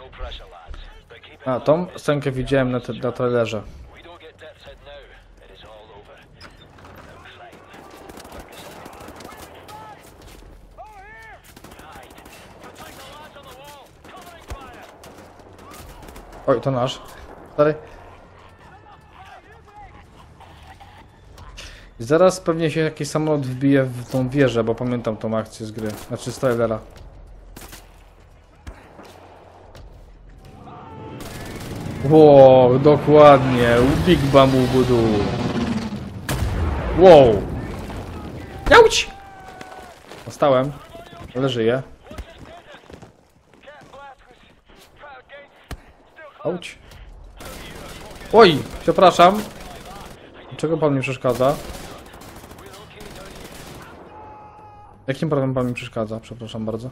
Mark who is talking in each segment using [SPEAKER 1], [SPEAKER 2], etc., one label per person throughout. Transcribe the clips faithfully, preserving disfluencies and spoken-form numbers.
[SPEAKER 1] A, tą scenkę widziałem na, te, na trailerze. Oj, to nasz. Stary. I zaraz pewnie się jakiś samolot wbije w tą wieżę, bo pamiętam tą akcję z gry. Znaczy z trailera. Wow, dokładnie. Big Bamboo Budu. Wow. Jauć! Dostałem, ale żyję. Auć. Oj, przepraszam. Dlaczego pan mi przeszkadza? Jakim prawem pan mi przeszkadza? Przepraszam bardzo.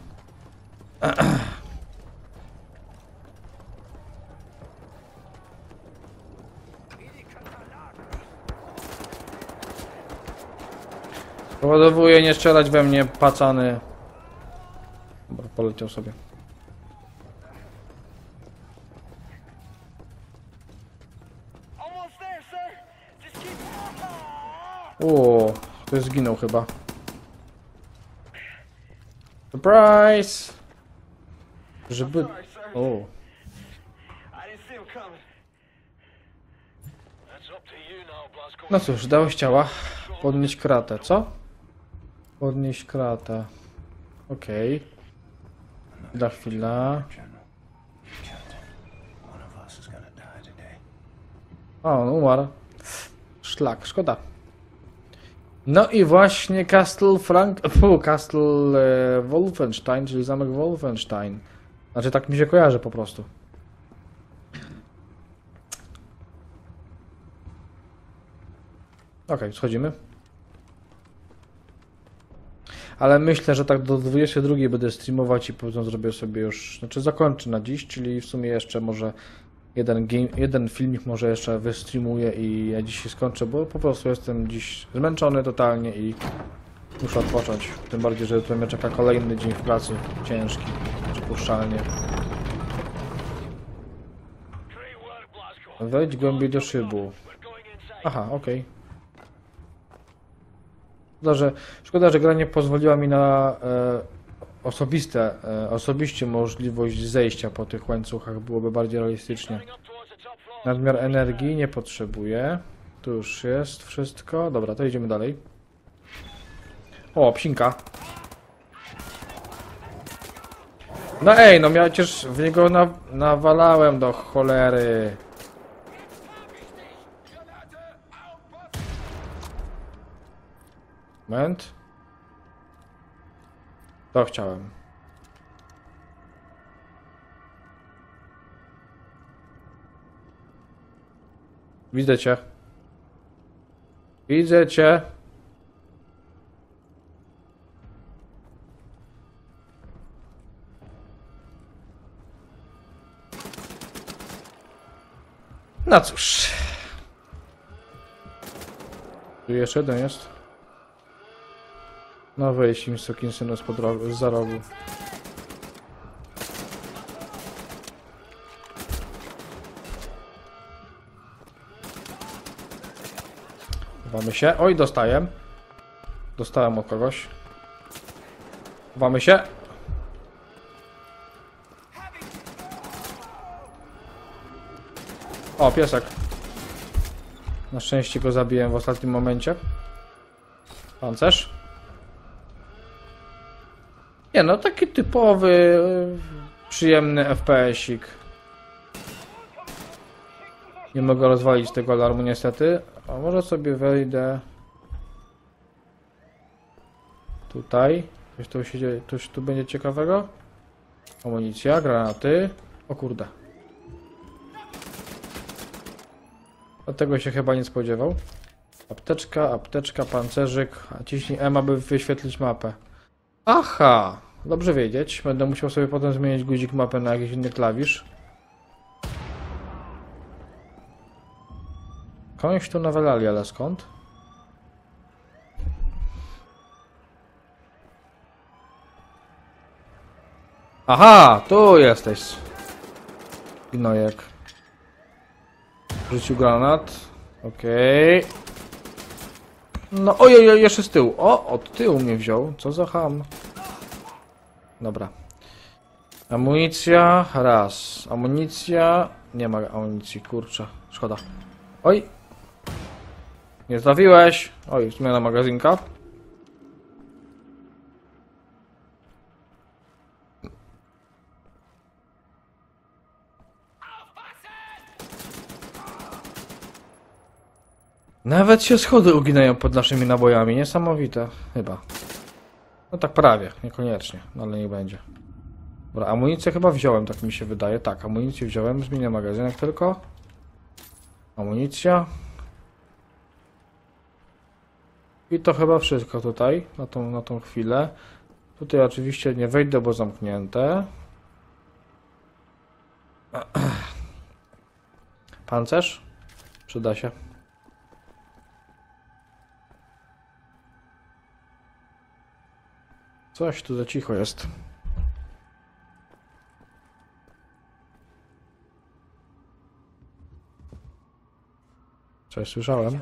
[SPEAKER 1] Powodowuję nie strzelać we mnie, pacany. Dobra, poleciał sobie. O, ktoś zginął chyba. Surprise! Żeby... O. No cóż, dałeś ciała. Podnieść kratę, co? Podnieść kratę. Okej. Okay. Za chwilę. O, on umarł. Szlak, szkoda. No i właśnie Castle Frank... Fu, Castle e, Wolfenstein, czyli zamek Wolfenstein. Znaczy tak mi się kojarzy po prostu. Okej, okay, schodzimy. Ale myślę, że tak do dwudziestej drugiej będę streamować i potem zrobię sobie już... Znaczy zakończę na dziś, czyli w sumie jeszcze może jeden, game, jeden filmik może jeszcze wystreamuję i ja dzisiaj skończę, bo po prostu jestem dziś zmęczony totalnie i muszę odpocząć. Tym bardziej, że tutaj mnie czeka kolejny dzień w pracy, ciężki, przypuszczalnie. Wejdź głębiej do szybu. Aha, okej. Okay. Szkoda, że, szkoda, że gra nie pozwoliła mi na e, osobiste, e, osobiście możliwość zejścia po tych łańcuchach. Byłoby bardziej realistycznie. Nadmiar energii nie potrzebuję. Tu już jest wszystko. Dobra, to idziemy dalej. O, psinka. No ej, no ja przecież w niego na, nawalałem do cholery. Moment. To chciałem. Widzę cię. Widzę cię. No cóż. Tu jeszcze jeden jest. No weź im sukinsynu spod rogu, za rogu. Chowamy się. Oj, dostaję. Dostałem od kogoś. Chowamy się. O, piesek. Na szczęście go zabiłem w ostatnim momencie. Pancerz. Nie no, taki typowy, przyjemny F P S-ik. Nie mogę rozwalić tego alarmu niestety. A może sobie wejdę tutaj. Coś tu się dzieje, coś tu będzie ciekawego. Amunicja, granaty. O kurde. Od tego się chyba nie spodziewał. Apteczka, apteczka, pancerzyk. A ciśnij M, aby wyświetlić mapę. Aha! Dobrze wiedzieć. Będę musiał sobie potem zmienić guzik mapy na jakiś inny klawisz. Końś tu nawalali, ale skąd? Aha! Tu jesteś. Gnojek. Rzucił granat. Okej. Okay. No ojej, jeszcze z tyłu. O, od tyłu mnie wziął. Co za ham. Dobra. Amunicja. Raz. Amunicja. Nie ma amunicji, kurczę. Szkoda. Oj. Nie trafiłeś. Oj, zmiana magazynka. Nawet się schody uginają pod naszymi nabojami. Niesamowite. Chyba. No tak prawie. Niekoniecznie. No ale nie będzie. Dobra, amunicję chyba wziąłem, tak mi się wydaje. Tak, amunicję wziąłem. Zmienię magazynek tylko. Amunicja. I to chyba wszystko tutaj. Na tą, na tą chwilę. Tutaj oczywiście nie wejdę, bo zamknięte. Pancerz? Przyda się. Coś tu za cicho jest. Coś słyszałem.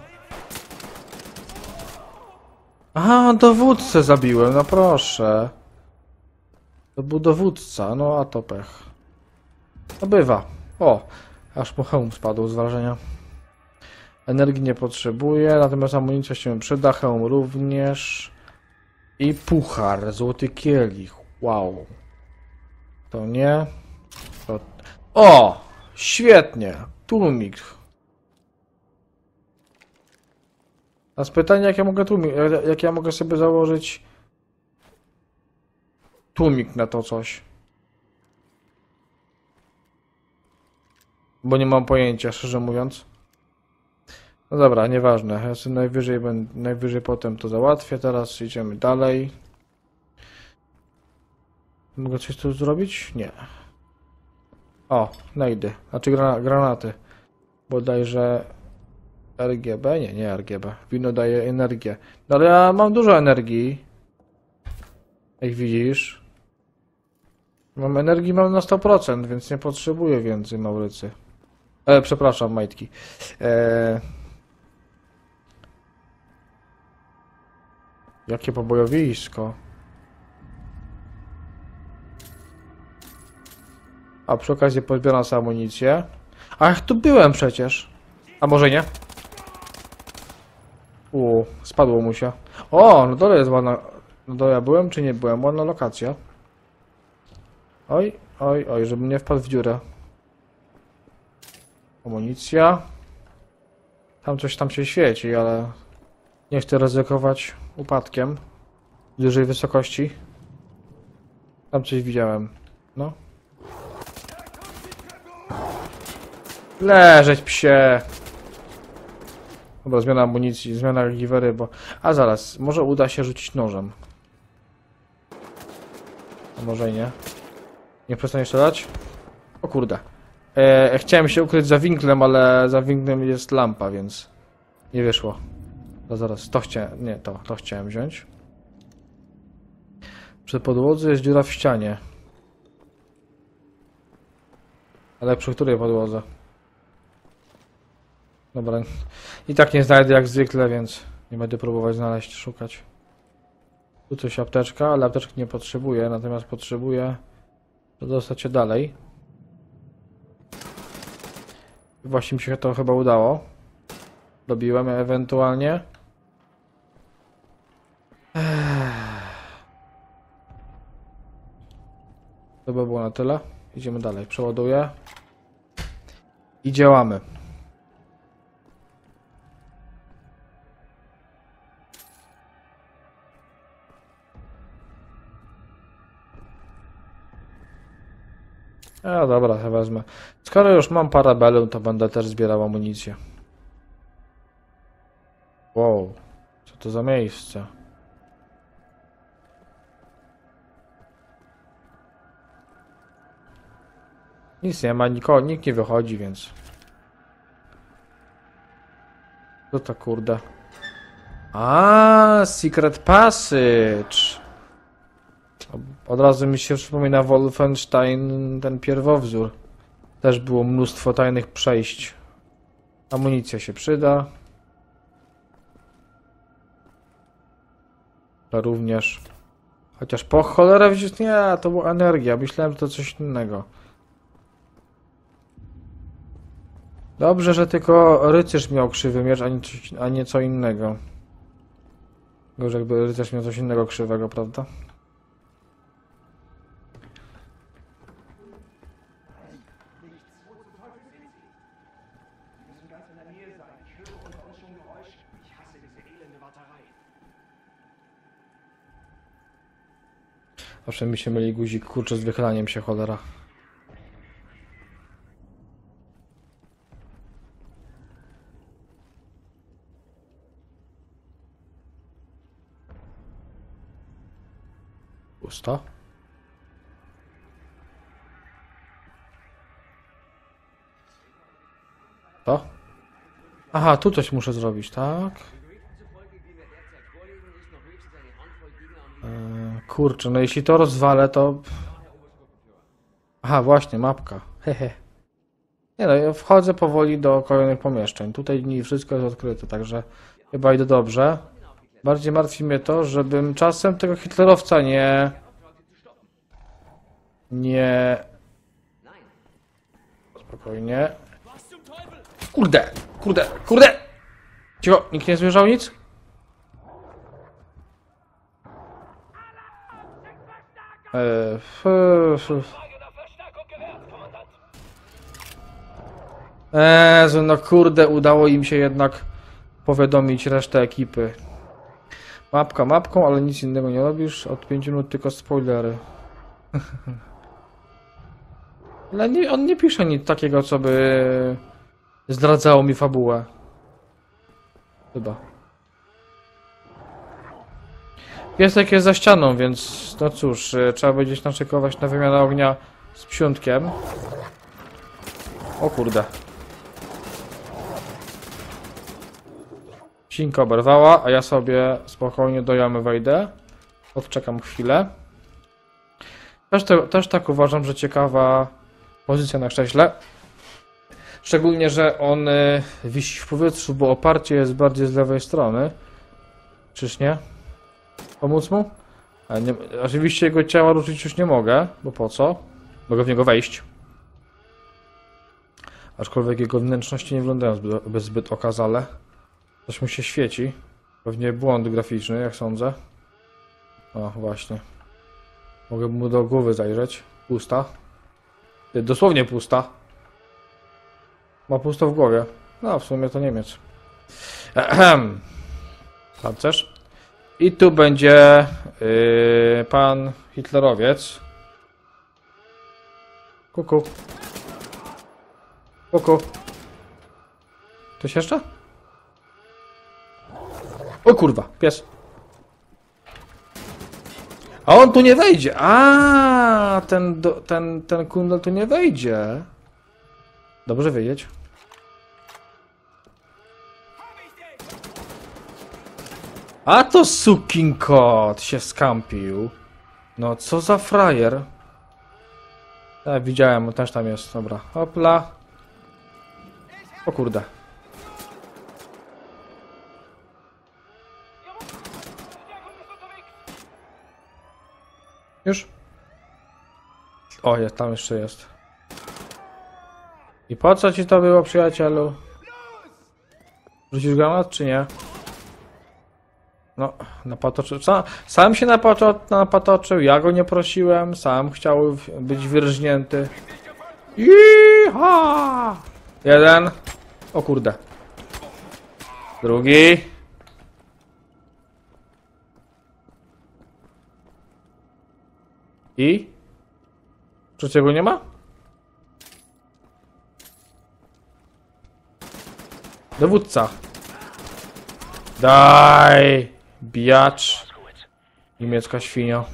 [SPEAKER 1] Aha, dowódcę zabiłem, no proszę. To był dowódca, no a to pech. To bywa. O, aż mu hełm spadł z wrażenia. Energii nie potrzebuję, natomiast amunicja się przyda, hełm również. I puchar, złoty kielich. Wow. To nie. To... O! Świetnie. Tłumik. A z pytanie, jak ja mogę tłumik, jak ja mogę sobie założyć tłumik na to coś. Bo nie mam pojęcia, szczerze mówiąc. No dobra, nieważne. Ja sobie najwyżej, będę, najwyżej potem to załatwię. Teraz idziemy dalej. Mogę coś tu zrobić? Nie. O, najdy. Znaczy grana granaty. Bodajże R G B? Nie, nie R G B. Wino daje energię. No ale ja mam dużo energii. Jak widzisz. Mam energii, mam na sto procent, więc nie potrzebuję więcej, Maurycy. E, przepraszam, majtki. E... Jakie pobojowisko. A przy okazji pozbieram sobie amunicję. Ach, tu byłem przecież. A może nie? U, spadło mu się. O, no dole jest ładna. No dole ja byłem czy nie byłem? Ładna lokacja. Oj, oj, oj, żebym nie wpadł w dziurę. Amunicja. Tam coś tam się świeci, ale nie chcę ryzykować upadkiem w dużej wysokości. Tam coś widziałem. No. Leżeć, psie! Dobra, zmiana amunicji, zmiana giwery, bo... A zaraz, może uda się rzucić nożem. A może i nie. Nie przestanie strzelać? O kurde. E, chciałem się ukryć za winklem, ale za winklem jest lampa, więc nie wyszło. To zaraz, to chciałem... Nie, to, to chciałem wziąć. Przy podłodze jest dziura w ścianie. Ale przy której podłodze? Dobra. I tak nie znajdę jak zwykle, więc nie będę próbować znaleźć, szukać. Tu coś apteczka, ale apteczki nie potrzebuję, natomiast potrzebuję dostać się dalej. Właśnie mi się to chyba udało. Dobiłem ewentualnie. To by było na tyle. Idziemy dalej. Przeładuję. I działamy. A dobra, to wezmę. Skoro już mam parabellum, to będę też zbierał amunicję. Wow, co to za miejsce? Nic nie ma, nikogo, nikt nie wychodzi, więc... Co to kurde? A, Secret Passage! Od razu mi się przypomina Wolfenstein, ten pierwowzór. Też było mnóstwo tajnych przejść. Amunicja się przyda. To również. Chociaż po cholerę wziąć... Nie, to była energia. Myślałem, że to coś innego. Dobrze, że tylko rycerz miał krzywy miecz, a nie, coś, a nie co innego. Gorzej jakby rycerz miał coś innego krzywego, prawda? Zawsze mi się myli guzik, kurczę, z wychylaniem się, cholera. Pusto. To? Aha, tu coś muszę zrobić, tak? Eee, kurczę, no jeśli to rozwalę, to... Aha, właśnie, mapka. Hehe. Nie no, ja wchodzę powoli do kolejnych pomieszczeń. Tutaj nie wszystko jest odkryte, także chyba idę dobrze. Bardziej martwi mnie to, żebym czasem tego hitlerowca nie... Nie... Spokojnie. Kurde! Kurde! Kurde! Cicho! Nikt nie zmierzał nic? Eee, f, f. Eee, no kurde, udało im się jednak powiadomić resztę ekipy. Mapka mapką, ale nic innego nie robisz. Od pięciu minut tylko spoilery. Ale nie, on nie pisze nic takiego, co by zdradzało mi fabułę. Chyba. Piesek jest za ścianą, więc no cóż, trzeba będzie naszykować na wymianę ognia z psiątkiem. O kurde. Sinka oberwała, a ja sobie spokojnie do jamy wejdę. Odczekam chwilę. Też, te, też tak uważam, że ciekawa pozycja na krześle. Szczególnie, że on y, wisi w powietrzu, bo oparcie jest bardziej z lewej strony. Czyż nie? Pomóc mu? A nie, oczywiście jego ciała ruszyć już nie mogę, bo po co? Mogę w niego wejść. Aczkolwiek jego wnętrzności nie wyglądają zbyt, zbyt okazale. Coś mu się świeci. Pewnie błąd graficzny, jak sądzę. O, właśnie. Mogę mu do głowy zajrzeć. Pusta. Dosłownie pusta. Ma pusto w głowie. No, w sumie to Niemiec. Ehem. Pancerz. I tu będzie yy, pan hitlerowiec. Kuku. Kuku. Ktoś jeszcze? O kurwa, pies. A on tu nie wejdzie. A ten, do, ten, ten kundel tu nie wejdzie. Dobrze wiedzieć. A to sukin kot się skampił. No co za frajer. Tak, widziałem, też tam jest. Dobra, hopla. O kurde. Już? O, jest, tam jeszcze jest. I po co ci to było, przyjacielu? Rzucisz granat, czy nie? No, napatoczył. Sam, sam się napato, napatoczył, ja go nie prosiłem, sam chciał być wyrżnięty. Iha! Jeden. O kurde. Drugi. I? Trzeciego nie ma? Dowódca. Daj! Bijacz. Niemiecka świnio.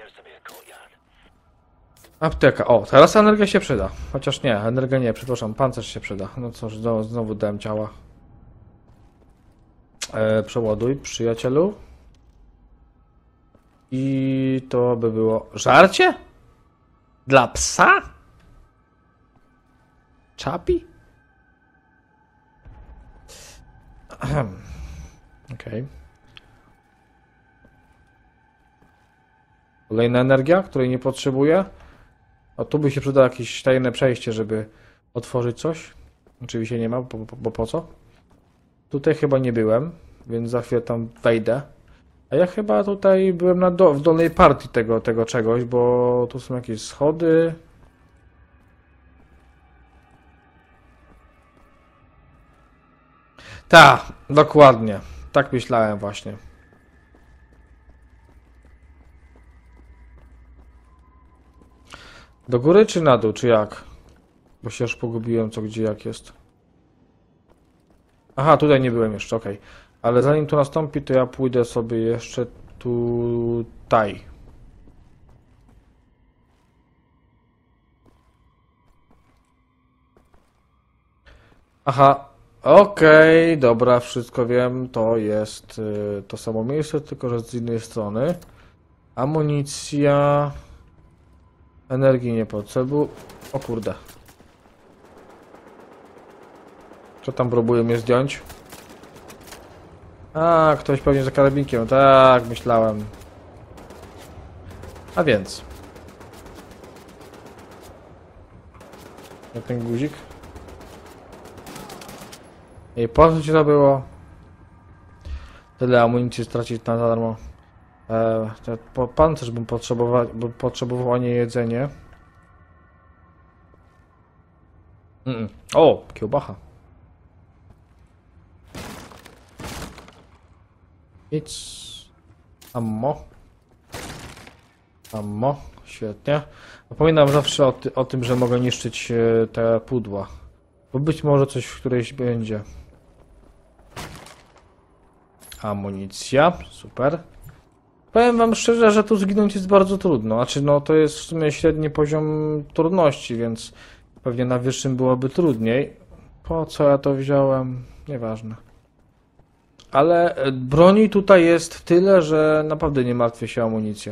[SPEAKER 1] Apteka. O, teraz energia się przyda. Chociaż nie, energia nie, przepraszam, pancerz się przyda. No cóż, znowu, znowu dałem ciała. E, przeładuj, przyjacielu. I to by było... Żarcie? Dla psa? Czapi? Okej. Okay. Kolejna energia, której nie potrzebuję. A tu by się przydało jakieś tajne przejście, żeby otworzyć coś. Oczywiście nie ma, bo, bo, bo po co? Tutaj chyba nie byłem, więc za chwilę tam wejdę. A ja chyba tutaj byłem na do, w dolnej partii tego, tego czegoś, bo tu są jakieś schody. Tak, dokładnie. Tak myślałem właśnie. Do góry czy na dół, czy jak? Bo się już pogubiłem, co gdzie jak jest. Aha, tutaj nie byłem jeszcze, okej. Okay. Ale zanim to nastąpi, to ja pójdę sobie jeszcze tutaj. Aha, okej, okay, dobra, wszystko wiem. To jest y, to samo miejsce, tylko że z innej strony. Amunicja. Energii nie potrzebuję. O kurde. Co tam próbuje mnie zdjąć? A, ktoś pewnie za karabinkiem. Tak, myślałem. A więc. Na ten guzik. I po co ci to było? Tyle amunicji stracić na darmo. E, po, pan też bym potrzebował, bym potrzebował, a nie jedzenie. Mm -mm. O, kiełbacha. Idź. Ammo. Ammo. Świetnie. Pamiętam zawsze o, ty, o tym, że mogę niszczyć te pudła. Bo być może coś w którejś będzie. Amunicja. Super. Powiem wam szczerze, że tu zginąć jest bardzo trudno. Znaczy, no to jest w sumie średni poziom trudności, więc pewnie na wyższym byłoby trudniej. Po co ja to wziąłem? Nieważne. Ale broni tutaj jest tyle, że naprawdę nie martwię się o amunicję.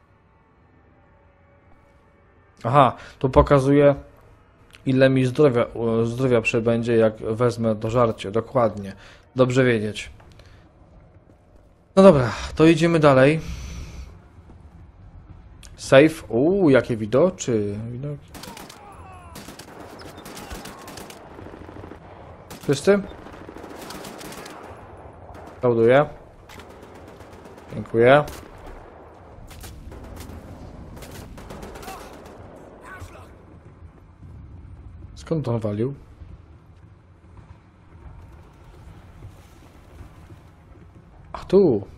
[SPEAKER 1] Aha, tu pokazuje, ile mi zdrowia, zdrowia przebędzie, jak wezmę do żarcia. Dokładnie. Dobrze wiedzieć. No dobra, to idziemy dalej. Safe. Uuu, jakie widoczy. Widok. Wszyscy? Ładuję. Dziękuję. Skąd on walił? A tu.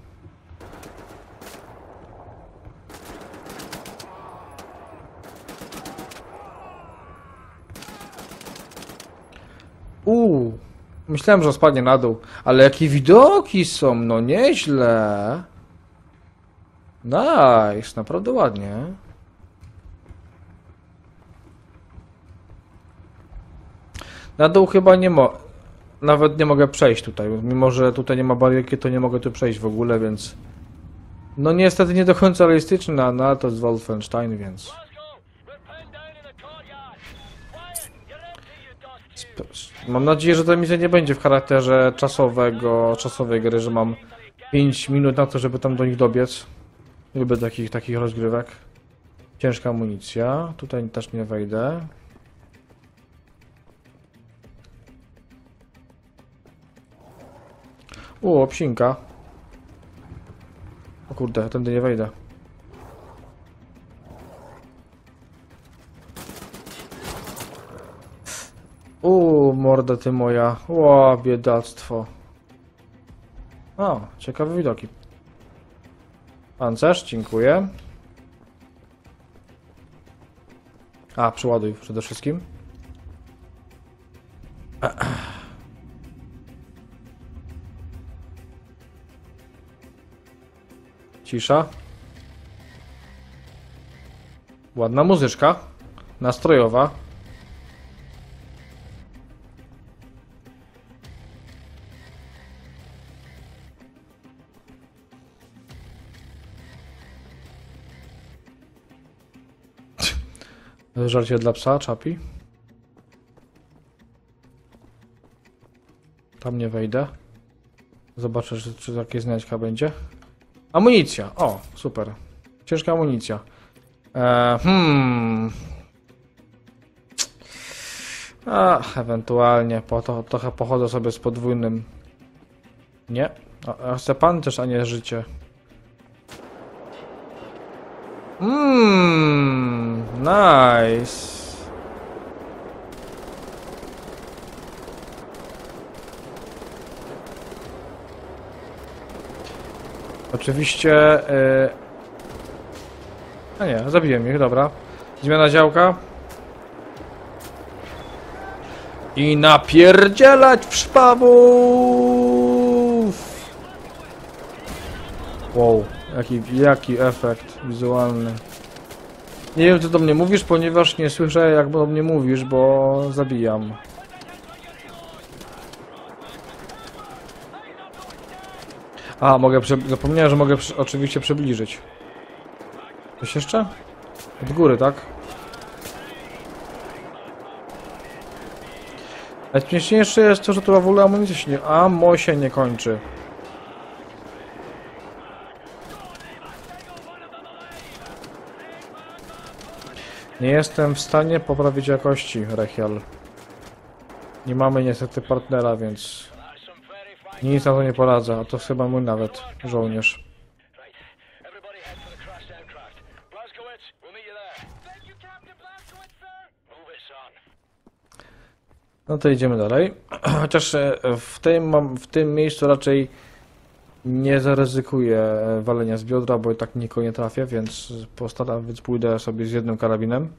[SPEAKER 1] Uuu. Myślałem, że spadnie na dół. Ale jakie widoki są, no nieźle. Nice, naprawdę ładnie. Na dół chyba nie mo... Nawet nie mogę przejść tutaj. Mimo, że tutaj nie ma barierki, to nie mogę tu przejść w ogóle, więc... No niestety nie do końca realistyczne, no ale to jest Wolfenstein, więc... Mam nadzieję, że ta misja nie będzie w charakterze czasowego, czasowej gry, że mam pięć minut na to, żeby tam do nich dobiec. Lubię takich, takich rozgrywek. Ciężka amunicja. Tutaj też nie wejdę. O, psinka. O kurde, tędy nie wejdę. Uuu, morda ty moja. Ło, biedactwo. O, ciekawe widoki. Pancerz, dziękuję. A, przeładuj przede wszystkim. Cisza. Ładna muzyczka. Nastrojowa. Żarcie dla psa, czapi. Tam nie wejdę. Zobaczę, czy, czy jakieś znajdźka będzie. Amunicja! O, super. Ciężka amunicja. E, hmm. A, ewentualnie po to trochę pochodzę sobie z podwójnym. Nie. A, chcę pancerz, a nie życie. Mmm, nice. Oczywiście... Yy... A nie, zabiłem ich, dobra. Zmiana działka. I napierdzielać w szpawów! Wow, jaki, jaki efekt wizualny. Nie wiem, co do mnie mówisz, ponieważ nie słyszę, jak do mnie mówisz, bo zabijam. A, mogę prze... zapomniałem, że mogę przy... oczywiście przybliżyć. Coś jeszcze? Od góry, tak? Najśmieszniejsze jest to, że tu w ogóle amunicja się nie... Ammo się nie kończy. Nie jestem w stanie poprawić jakości, Rechial. Nie mamy niestety partnera, więc... Nic na to nie poradzę, a to chyba mój nawet żołnierz. No to idziemy dalej. Chociaż w tym, w tym miejscu raczej nie zaryzykuję walenia z biodra, bo i tak nikogo nie trafię, więc postaram, więc pójdę sobie z jednym karabinem.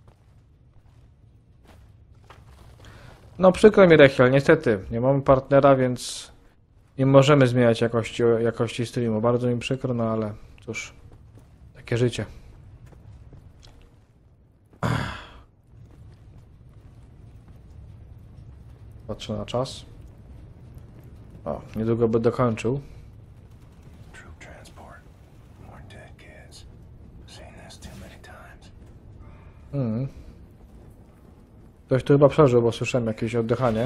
[SPEAKER 1] No przykro mi, Rechial, niestety nie mamy partnera, więc nie możemy zmieniać jakości, jakości streamu. Bardzo mi przykro, no ale cóż, takie życie. Patrzę na czas. O, niedługo będę kończył. Hmm. Ktoś tu chyba przeżył, bo słyszałem jakieś oddychanie.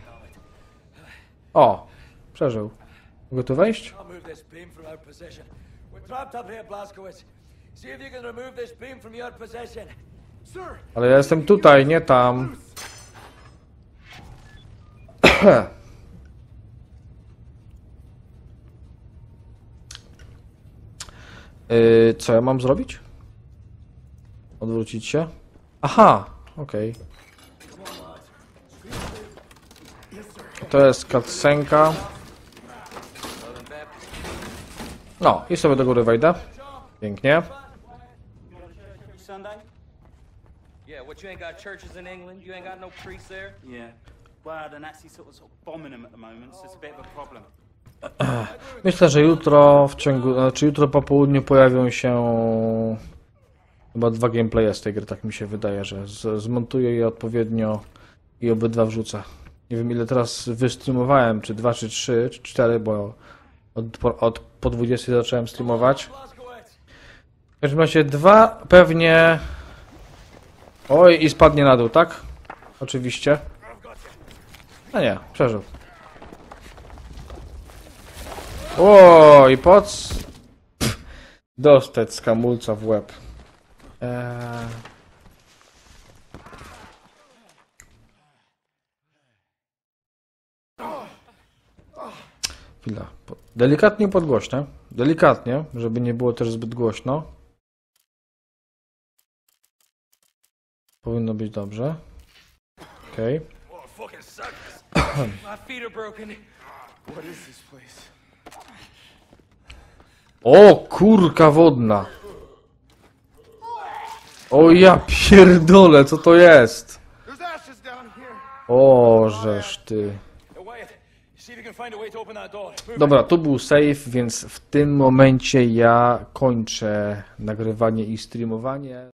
[SPEAKER 1] O! Przeżył. Mogę tu wejść? Ale ja jestem tutaj, nie tam. Yy, co ja mam zrobić? Odwrócić się? Aha! Okej. Okay. To jest cutscenka. No, i sobie do góry wejdę. Pięknie.
[SPEAKER 2] Yeah, what, you ain't got churches in England? You ain't got no priests there?
[SPEAKER 3] Yeah. Well, the Nazis sort of, sort of bombing them at the moment, so it's a bit of a problem.
[SPEAKER 1] Myślę, że jutro w ciągu, znaczy jutro po południu pojawią się chyba dwa gameplaye z tej gry, tak mi się wydaje, że z, zmontuję je odpowiednio i obydwa wrzucę. Nie wiem, ile teraz wystreamowałem, czy dwa, czy trzy, czy cztery, bo od, po, od po dwudziestej zacząłem streamować. W każdym razie dwa pewnie... Oj, i spadnie na dół, tak? Oczywiście. No nie, przeżył. O, i poc... Pff, dostać z kamulca w łeb. Eee... Chwila. Delikatnie podgłośnę. Delikatnie, żeby nie było też zbyt głośno. Powinno być dobrze. Okej. O, kurka wodna. O, ja pierdolę, co to jest? O, żeż ty. Dobra, tu był save, więc w tym momencie ja kończę nagrywanie i streamowanie.